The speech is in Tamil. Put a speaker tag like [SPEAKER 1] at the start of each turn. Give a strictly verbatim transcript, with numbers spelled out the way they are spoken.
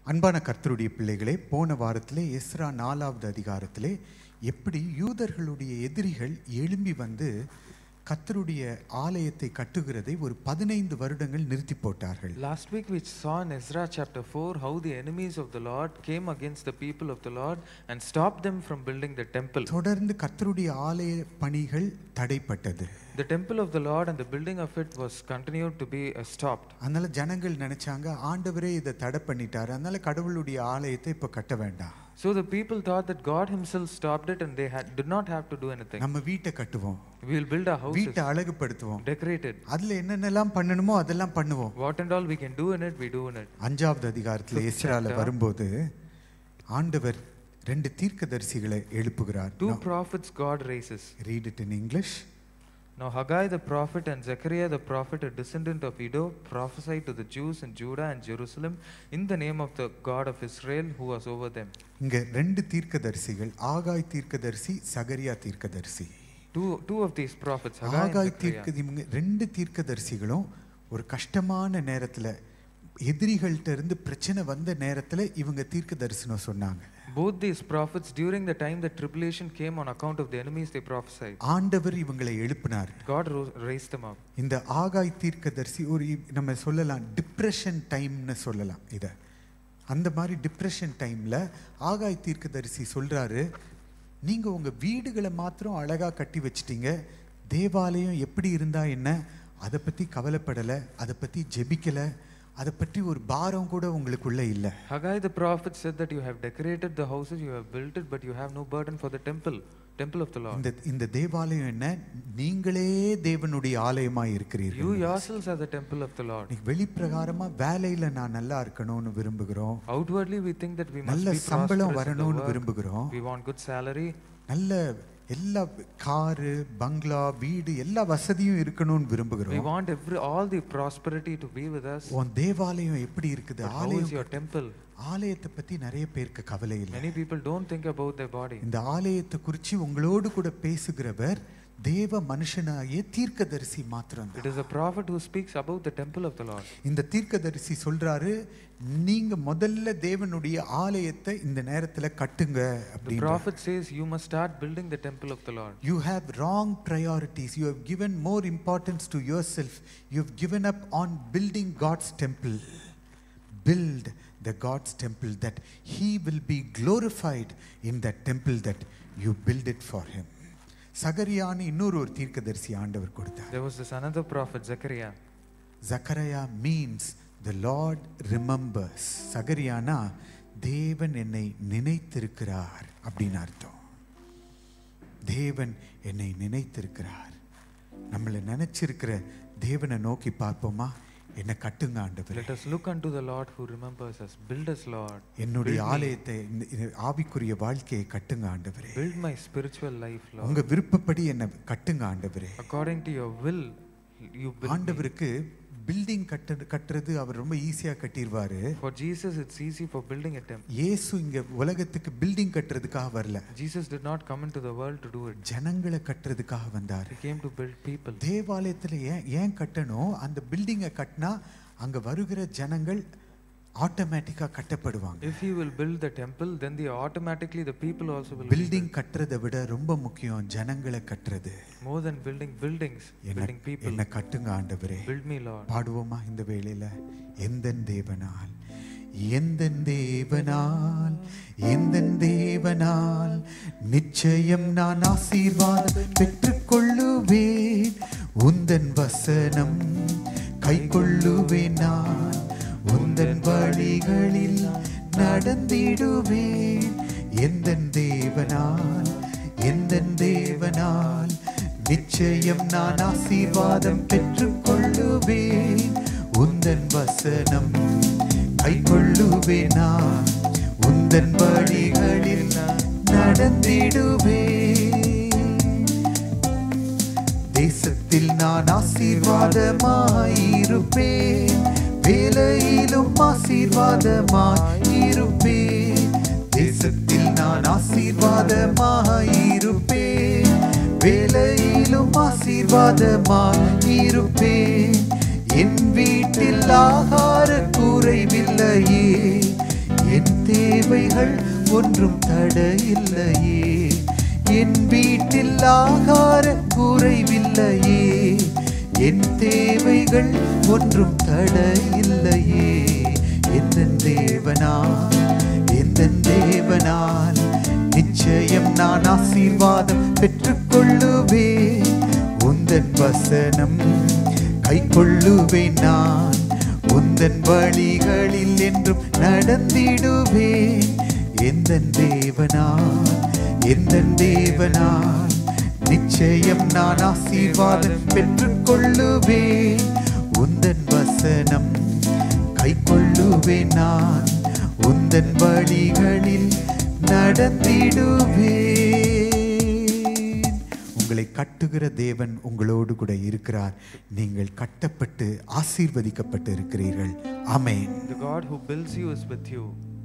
[SPEAKER 1] அன்பான கர்த்தருடைய பிள்ளைகளே, போன வாரத்திலே எஸ்ரா நாலாவது அதிகாரத்திலே எப்படி யூதர்களுடைய எதிரிகள் எழும்பி வந்து கர்த்தருடைய ஆலயத்தை கட்டுகிறதை ஒரு பதினைந்து வருடங்கள் நிறுத்தி போட்டார்கள்.
[SPEAKER 2] Last week we saw in Ezra chapter four how the enemies of the Lord came against the people of the Lord and stopped them from building the temple.
[SPEAKER 1] தொடர்ந்து கர்த்தருடைய ஆலய பணிகள் தடைப்பட்டது.
[SPEAKER 2] The temple of the Lord and the building of it was continued to be uh, stopped.
[SPEAKER 1] அதனால ஜனங்கள் நினைச்சாங்க, ஆண்டவரே இதை தடை பண்ணிட்டாரு, அதனால கடவுளுடைய ஆலயத்தை இப்ப கட்ட வேண்டாம்.
[SPEAKER 2] So the people thought that God himself stopped it and they had, did not have to do anything.
[SPEAKER 1] நம்ம வீட்டை கட்டுவோம்,
[SPEAKER 2] We will build our houses,
[SPEAKER 1] வீட்டை அழகுபடுத்துவோம்,
[SPEAKER 2] decorate it.
[SPEAKER 1] அதுல என்னென்னலாம் பண்ணணுமோ அதெல்லாம் பண்ணுவோம்.
[SPEAKER 2] What and all we can do in it, we do in it.
[SPEAKER 1] அஞ்சாவது அதிகாரத்துல எஸ்ரால வரும்போது ஆண்டவர் ரெண்டு தீர்க்கதரிசிகளை எழுப்புகிறார்.
[SPEAKER 2] Two prophets God raises.
[SPEAKER 1] Read it in English.
[SPEAKER 2] Now Haggai the prophet and Zechariah the prophet, a descendant of Iddo, prophesied to the Jews in Judah and Jerusalem in the name of the God of Israel who was over them.
[SPEAKER 1] இங்க ரெண்டு தீர்க்கதரிசிகள், ஆகாய் தீர்க்கதரிசி, சகரியா தீர்க்கதரிசி.
[SPEAKER 2] Two two of these prophets, Haggai and
[SPEAKER 1] ஆகாய்
[SPEAKER 2] Zechariah.
[SPEAKER 1] தீர்க்க ரெண்டு தீர்க்கதரிசிகளும் ஒரு கஷ்டமான நேரத்துல, எதிரிகள்ட்ட இருந்து பிரச்சனை வந்த நேரத்துல இவங்க தீர்க்க தரிசனம் சொன்னாங்க.
[SPEAKER 2] Both these prophets, during the time the tribulation came on account of the enemies, they prophesied.
[SPEAKER 1] ஆண்டவர் இவங்களை எழுப்பினார்.
[SPEAKER 2] God raised them up.
[SPEAKER 1] இந்த ஆகாய் தீர்க்கதரிசி ஒரு நம்ம சொல்லலாம் டிப்ரெஷன் டைம்னு சொல்லலாம் இத. அந்த மாதிரி டிப்ரெஷன் டைம்ல ஆகாய் தீர்க்கதரிசி சொல்றாரு, நீங்க உங்க வீடுகளை மாத்திரம் அழகா கட்டி வச்சிட்டீங்க, தேவாலயம் எப்படி இருந்தா என்ன, அதை பத்தி கவலைப்படல, அதை பத்தி ஜெபிக்கல, அதை பற்றி ஒரு பாரம் கூட உங்களுக்குள்ள இல்ல.
[SPEAKER 2] Haggai the prophet said that you have decorated the houses, you have built it, but you have no burden for the temple, temple of the Lord.
[SPEAKER 1] இந்த இந்த தேவாலயம் என்ன, நீங்களே தேவனுடைய ஆலயமாய் இருக்கிறீர்கள்.
[SPEAKER 2] You yourselves are the temple of the Lord.
[SPEAKER 1] வெளிப்பிரகாரமா வேலையில நான் நல்லா இருக்கணும்னு விரும்புகிறோம்.
[SPEAKER 2] Outwardly we think that we must
[SPEAKER 1] நல்ல
[SPEAKER 2] be
[SPEAKER 1] சம்பளம்
[SPEAKER 2] prosperous in the
[SPEAKER 1] வரணும்னு
[SPEAKER 2] work.
[SPEAKER 1] விரும்புகிறோம்.
[SPEAKER 2] We want good salary.
[SPEAKER 1] நல்ல எல்லா காரு, பங்களா, வீடு, எல்லா வசதியும் இருக்கணும்னு விரும்புகிறோம்.
[SPEAKER 2] We want every all the prosperity to be with us.
[SPEAKER 1] உன் தேவாலயம் எப்படி இருக்குது?
[SPEAKER 2] ஆலயம், your temple.
[SPEAKER 1] ஆலயத்தை பத்தி நிறைய பேருக்கு கவலை இல்லை.
[SPEAKER 2] Many people don't think about their body.
[SPEAKER 1] இந்த ஆலயத்தை குறித்து உங்களோடு கூட பேசுகிறவர் தேவ மனுஷனாகிய தீர்க்கதரிசி மாத்திரம்.
[SPEAKER 2] It is a prophet who speaks about the temple of the Lord.
[SPEAKER 1] இந்த தீர்க்கதரிசி சொல்றாரு, நீங்க முதல்ல தேவனுடைய ஆலயத்தை இந்த நேரத்துல கட்டுங்க அப்படி.
[SPEAKER 2] The prophet says you must start building the temple of the Lord.
[SPEAKER 1] You have wrong priorities. You have given more importance to yourself. You have given up on building God's temple. Build the God's temple that he will be glorified in that temple that you build it for him. சகரியான்னு இன்னொரு ஒரு தீர்க்கதரிசி ஆண்டவர் கொடுத்தார்.
[SPEAKER 2] There was this another prophet, Zechariah.
[SPEAKER 1] Zechariah means the Lord remembers. சகரியானா தேவன் என்னை நினைத்திருக்கிறார் அப்படின்னு அர்த்தம். தேவன் என்னை நினைத்திருக்கிறார். நம்மளை நினைச்சிருக்கிற தேவனை நோக்கி பார்ப்போமா? என்ன கட்டுங்க ஆண்டவரே.
[SPEAKER 2] Let us look unto the Lord who remembers us. Build us, Lord.
[SPEAKER 1] என்னுடைய ஆலயத்தை, ஆவிக்குரிய வாழ்க்கையை கட்டுங்க ஆண்டவரே.
[SPEAKER 2] Build my spiritual life, Lord.
[SPEAKER 1] உங்க விருப்பப்படி என்ன கட்டுங்க ஆண்டவரே.
[SPEAKER 2] According to your will, you build.
[SPEAKER 1] ஆண்டவருக்கு பில்டிங் கட்ட கட்டுறது அவர் ரொம்ப ஈஸியா கட்டிடுவாரு.
[SPEAKER 2] For Jesus it's easy for building a temple.
[SPEAKER 1] இயேசு இங்க உலகத்துக்கு பில்டிங் கட்டுறதுக்காக வரல.
[SPEAKER 2] Jesus did not come into the world to do it.
[SPEAKER 1] ஜனங்களை கட்டுறதுக்காக வந்தார்.
[SPEAKER 2] He came to build people.
[SPEAKER 1] தேவாலயத்துல ஏன் ஏன் கட்டணும்? அந்த பில்டிங்கை கட்டினா அங்க வருகிற ஜனங்கள் ஆட்டோமேட்டிக்கா கட்டப்படுவாங்க.
[SPEAKER 2] If he will build the temple, then the automatically the people also will.
[SPEAKER 1] Building கட்டுறதை விட ரொம்ப முக்கியம் ஜனங்களை கட்டுறது.
[SPEAKER 2] More than building buildings, building people.
[SPEAKER 1] என்ன கட்டுங்க ஆண்டவரே.
[SPEAKER 2] Build me, Lord.
[SPEAKER 1] பாடுவோமா இந்த வேளையில? எந்தன் தேவனால், எந்தன் தேவனால், எந்தன் தேவனால் நிச்சயம் நான் ஆசீர்வாதம் பெற்றுக்கொள்ளுவேன். உந்தன் வசனம் கைக்கொள்ளுவேன், நான் உந்தன் வழிகளில் நடந்திடுவேன். எந்தன் தேவனால், எந்தன் தேவனால் நிச்சயம் நான் ஆசீர்வாதம் பெற்றுக்கொள்ளுவேன். உந்தன் வசனம் கைக்கொள்ளுவேன், நான் உந்தன் வழிகளில் நடந்திடுவேன். தேசத்தில் நான் ஆசீர்வாதமாயிருப்பேன், வேலையிலும் ஆசீர்வாதமாயிருப்பேன். தேசத்தில் நான் ஆசீர்வாதமாயிருப்பேன், வேலையிலும் ஆசீர்வாதமாயிருப்பேன். என் வீட்டில் ஆகார குறைவில்லையே, தேவைகள் ஒன்றும் தடையில்லையே. என் வீட்டில் ஆகார குறைவில்லையே. என் தேவைகள் ஒன்றும் தடையில்லையே. எந்தன் தேவனால் எந்தன் தேவனால் நிச்சயம் நான் ஆசீர்வாதம் பெற்றுக்கொள்ளுவேன். உந்தன் வசனம் கை கொள்ளுவேன். நான் உந்தன் வழிகளில் என்றும் நடந்திடுவேன். எந்தன் தேவனால் எந்தன் தேவனால் நிச்சயம் நான் ஆசீர்வாதம் பெற்றுக்கொள்ளுவேன். உந்தன் வசனம் கை கொள்ளுவேன். நான் உந்தன் வழிகளில் நடந்திடுவேன். உங்களை கட்டுகிற தேவன் உங்களோடு கூட இருக்கிறார். நீங்கள் கட்டப்பட்டு ஆசீர்வதிக்கப்பட்டு இருக்கிறீர்கள். ஆமென்.
[SPEAKER 2] The God who builds you is with you.